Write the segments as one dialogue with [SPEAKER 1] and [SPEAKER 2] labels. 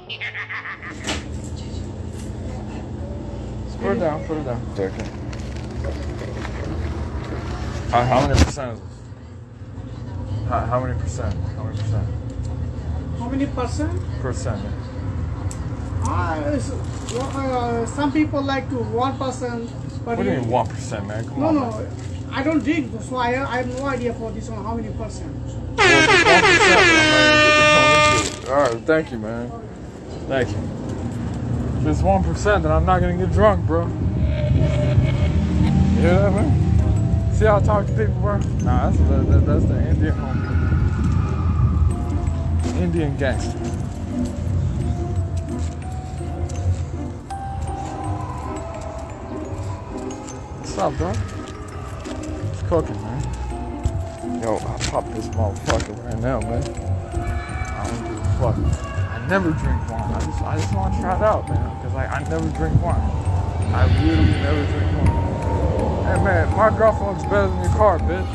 [SPEAKER 1] Put it down, put it down. Okay. How many percent is this? How many percent? How many percent?
[SPEAKER 2] How many percent?
[SPEAKER 1] Percent.
[SPEAKER 2] Some people like to 1%. But
[SPEAKER 1] What do you mean 1%, man? Come on.
[SPEAKER 2] No, man. I don't drink, so I have no idea for this one. How many percent?
[SPEAKER 1] 1%. All right, thank you, man. Thank you. If it's 1%, then I'm not gonna get drunk, bro. You hear that, man? See how I talk to people, bro? Nah, that's the Indian homie. Indian gangster. What's up, bro? It's cooking, man. Yo, I'll pop this motherfucker right now, man. I don't give a fuck. I never drink wine. I just want to try it out, man. Because like, I never drink wine. I literally never drink wine. Hey, man, my girlfriend looks better than your car, bitch.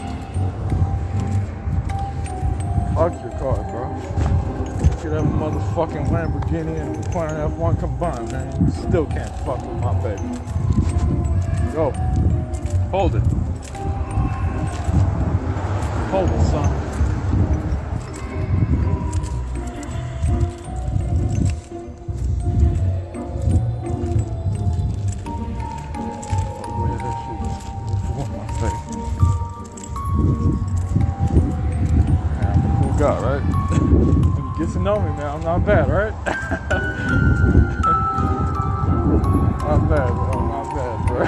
[SPEAKER 1] Fuck your car, bro. You could have a motherfucking Lamborghini and point an F1 combined, man. You still can't fuck with my baby. Go. Hold it. Hold it, son. Where that shit before my face. Man, I'm a cool guy, right? When you get to know me, man, I'm not bad, right? Not bad, bro. Not bad, bro.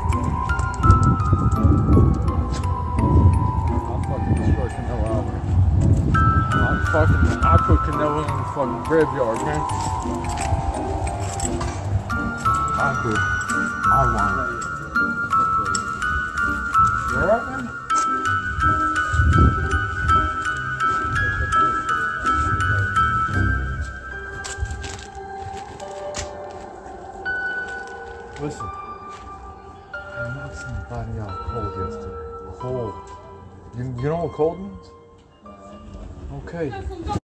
[SPEAKER 1] I put Canelo in the fucking graveyard, man. I did. I want it. You alright, man? Listen. I knocked somebody out cold yesterday. Cold. You know what cold means? Okay.